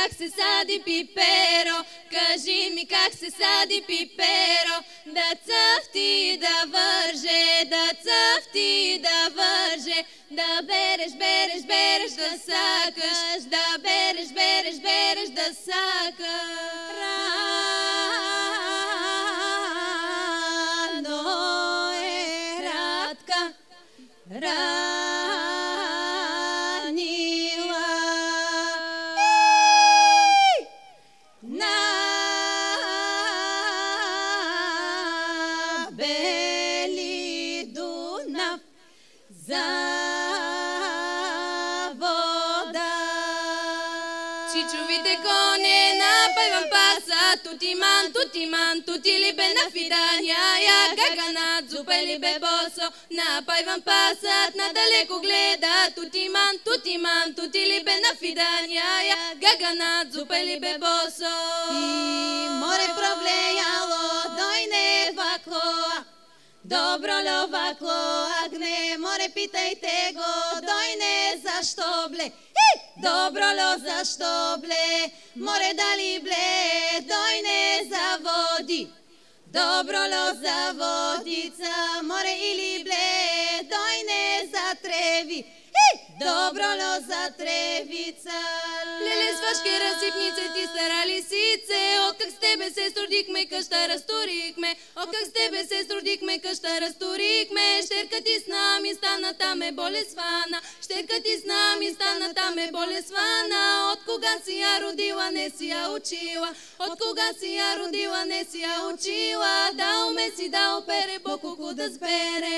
как се сади пиперо, кажи ми как се сади пиперо, да цъфти да върже, да цъфти да върже, да береш, береш, береш, да сакаш, да береш, береш, береш, да сакаш. Рано е Радка, Тутиман, тути ли бе на фидания, я гаганат, зупе ли бе босо, напайвам пасат, надалеко гледа. Тутиман, тутиман, тути ли бе на фидания, я гаганат, зупе ли бе босо. И море проблеяло, дойне вакло, добро ло вакло, агне, море питайте го, дойне защо бле. Добро ло защо бле, море дали бле, дойне за води. Добро ло за водица, море или бле, дойне за треви. Добро ло за тревица. Леле, свашки разсипнице, ти стара лисице, о как с тебе се струдихме, къща разторихме, о как с тебе се струдихме, къща разторихме. Щерка ти с нами стана там е болесвана, щерка ти с нами стана там е болесвана. От кога си я родила, не си я учила, от кога си я родила, не си я учила, да уме си да опере, по-колко да сбере.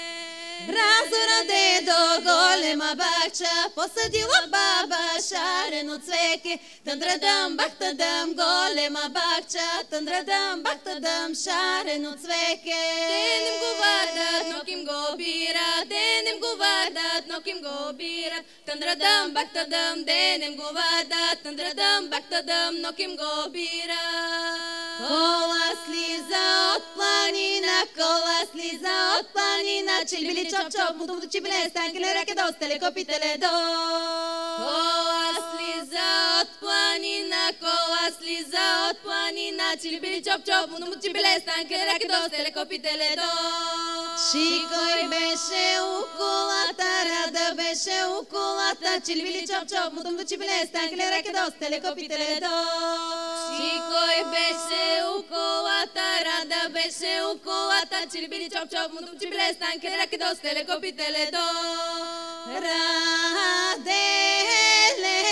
Разроде до голема бахча, посадила баба шарено цвеке. Тъндрадъм, бахтадъм, голема бахча, тъндрадъм, бахтадъм, шарено цвеке. Денем го вардат, но ким го бират, денем го вардат, но ким го бират. Тъндрадъм, бахтадъм, денем го вардат, тъндрадъм, бахтадъм, но ким го бират. Кола слиза от планина, кола слиза от планина, чилбили чоп чоп, мутум до чибиле, станкеле раке до, стеле копителе до. Кола слиза от планина, кола слиза от планина, чилбили чоп чоп, мутум до чибиле, станкеле раке до, стеле копителе до. Шикой беше у колата, рада беше у колата, чилбили чоп чоп, мутум до чибиле, станкеле раке до, стеле копителе до. Шикой беше у колата, рада беше у колата, чилбили чоп чоп, мутум чибиле, станкеле раке до, стеле копителе до. Раделе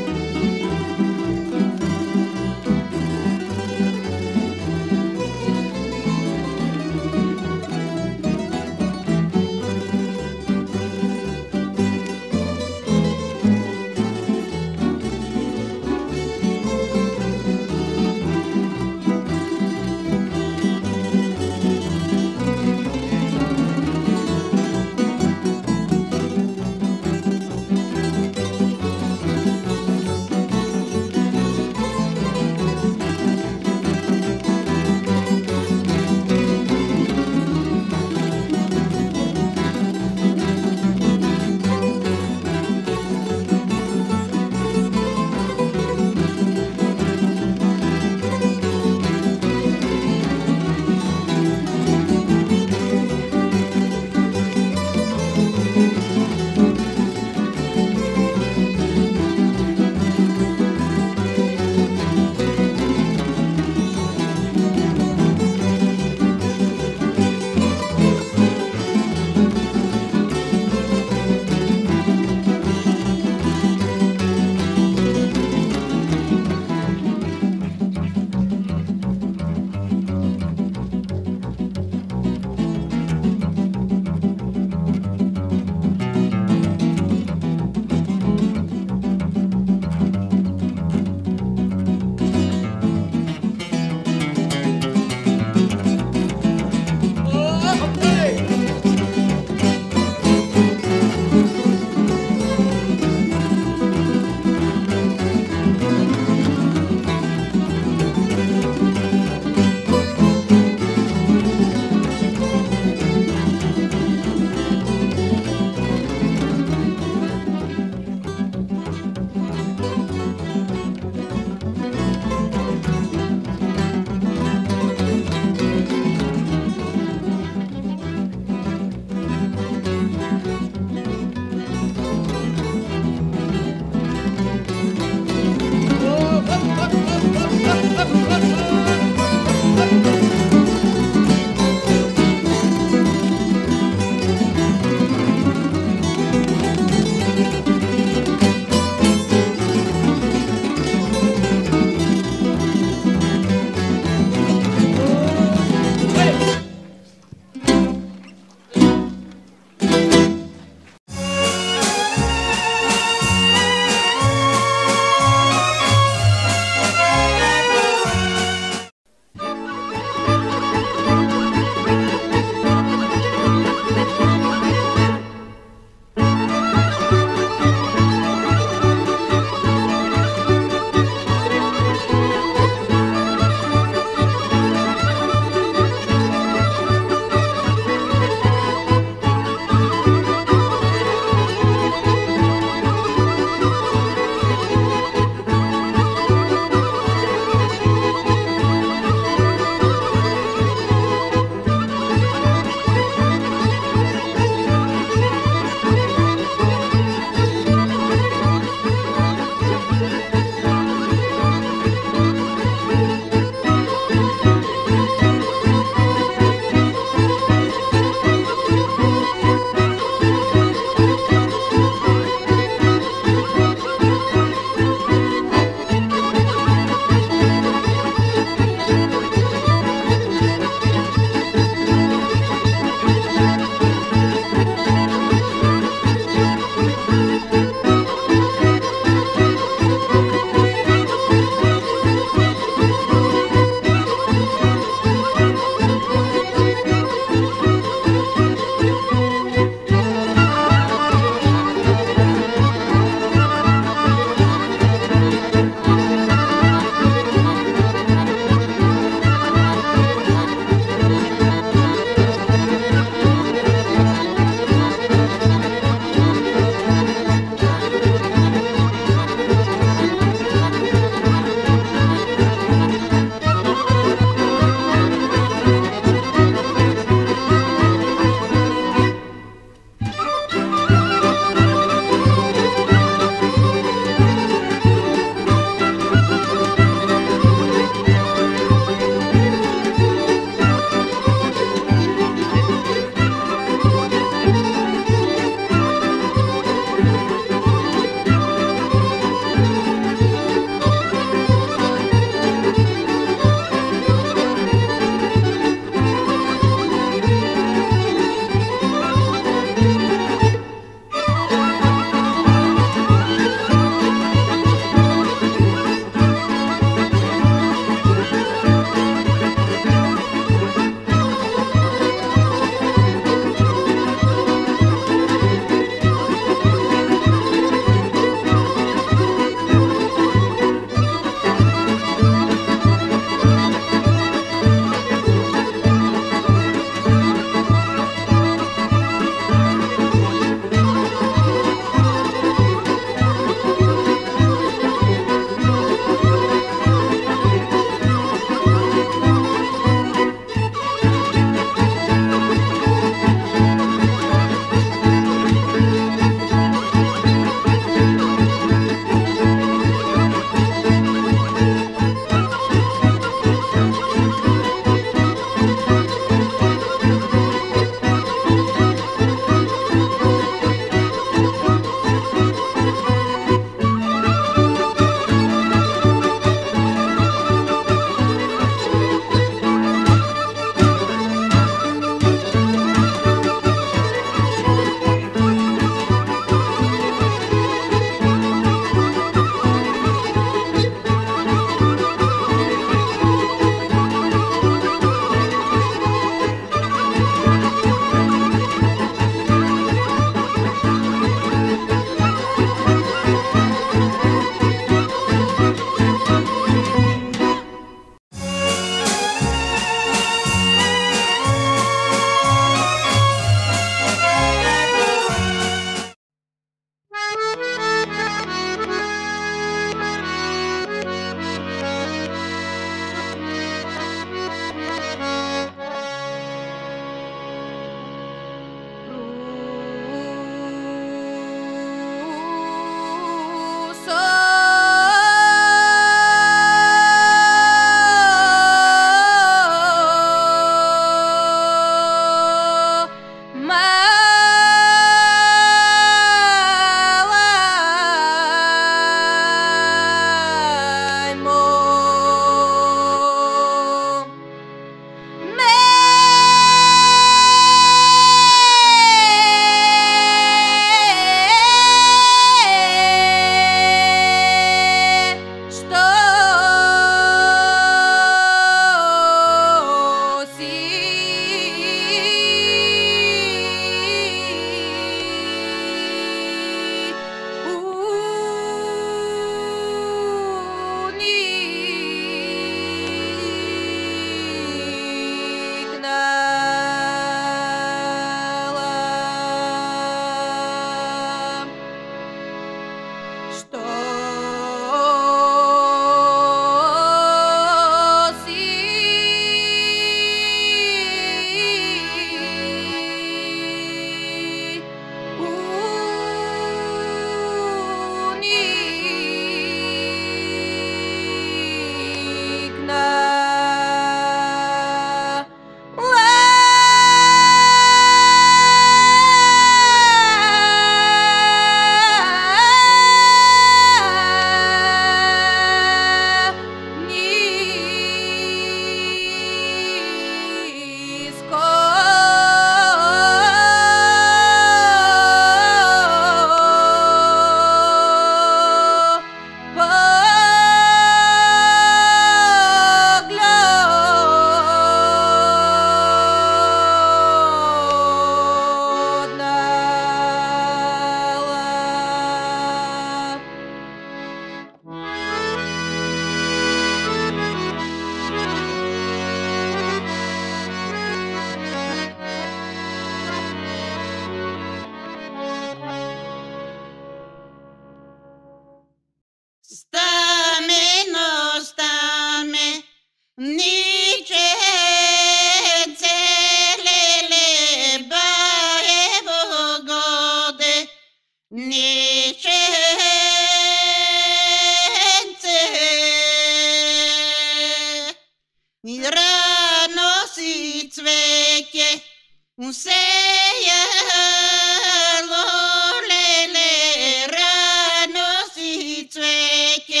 Усеяло леле рано си цвеке,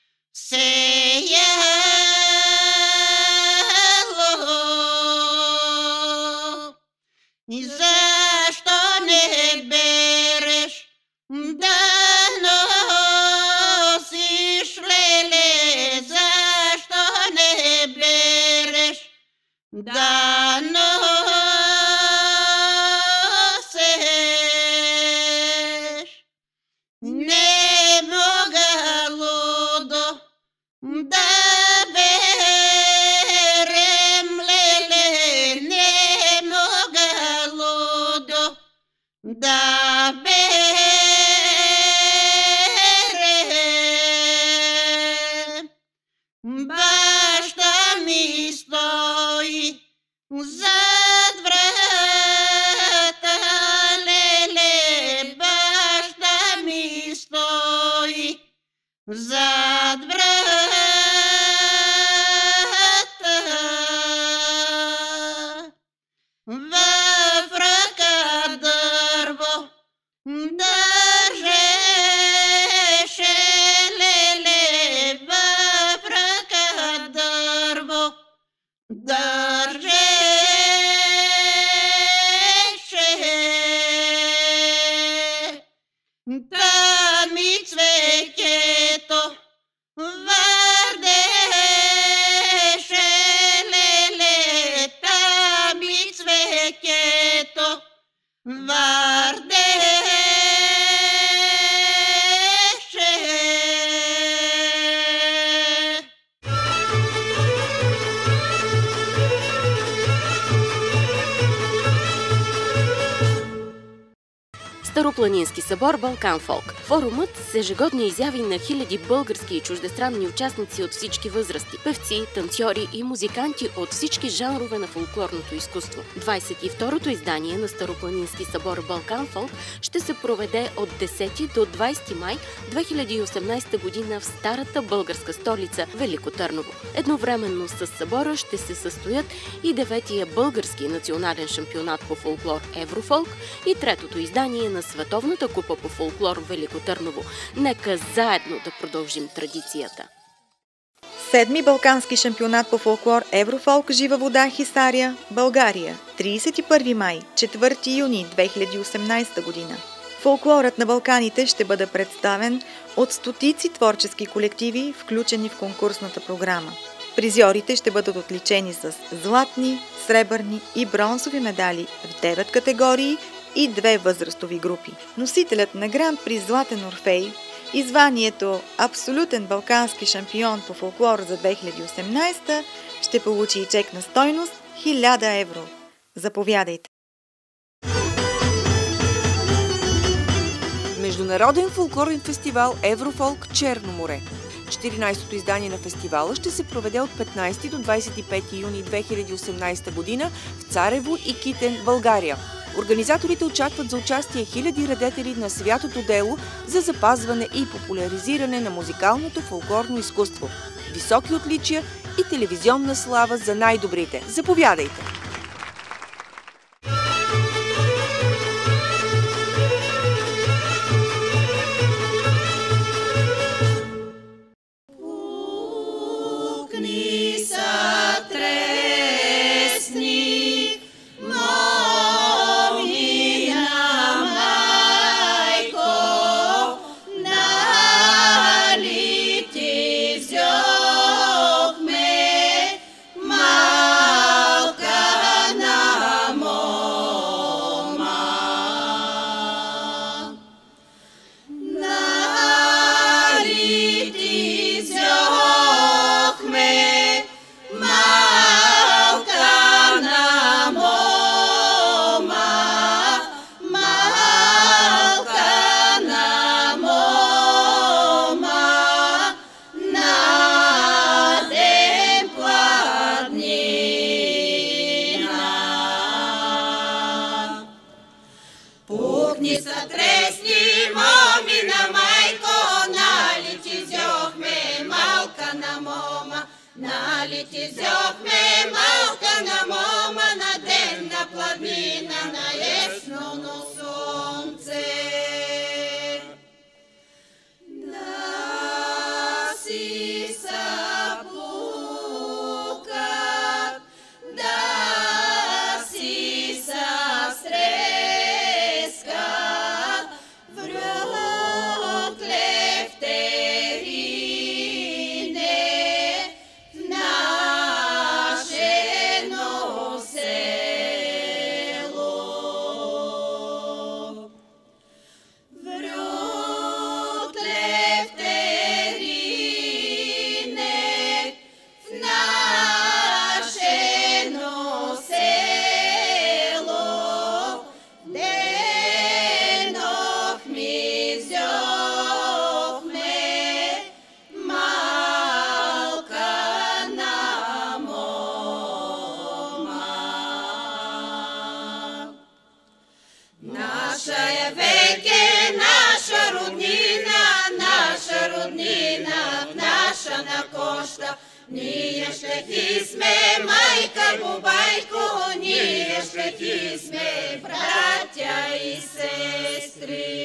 сеяло. И защо не береш да носиш леле, защо не береш да носиш? Не мога лудо да берем леле, не мога лудо да берем. Баща ми стои зад врата, леле, баща ми стои зад врата. В ръка дърво държеше, леле, в ръка дърво държеше. Там и цвекето върдеше, леле, там и цвекето върдеше. Старопланински събор Балкан Фолк. Форумът с ежегодни изяви на хиляди български и чуждестранни участници от всички възрасти, певци, танцори и музиканти от всички жанрове на фолклорното изкуство. 22-то издание на Старопланински събор Балкан Фолк ще се проведе от 10 до 20 май 2018 година в старата българска столица Велико Търново. Едновременно с събора ще се състоят и 9-тия български национален шампионат по фолклор Еврофолк и 3-то издание на Световната купа по фолклор Велико Търново. Нека заедно да продължим традицията. 7-ми балкански шампионат по фолклор Еврофолк Жива вода Хисаря, България. 31 май, 4 юни 2018 година. Фолклорът на Балканите ще бъде представен от стотици творчески колективи, включени в конкурсната програма. Призьорите ще бъдат отличени с златни, сребърни и бронзови медали в 9 категории и 2 възрастови групи. Носителят на Гранд Приз Златен Орфей и званието Абсолютен балкански шампион по фолклор за 2018 ще получи и чек на стойност 1000 евро. Заповядайте! Международен фолклорен фестивал Еврофолк Черно море. 14-то издание на фестивала ще се проведе от 15 до 25 юни 2018 година в Царево и Китен, България. Организаторите очакват за участие хиляди радетели на святото дело за запазване и популяризиране на музикалното фолклорно изкуство. Високи отличия и телевизионна слава за най-добрите. Заповядайте! Налети зьохме, малка на мома, на ден на пладнина. ще ти сме, майка Бубайко, ние ще ти сме, братя и сестри.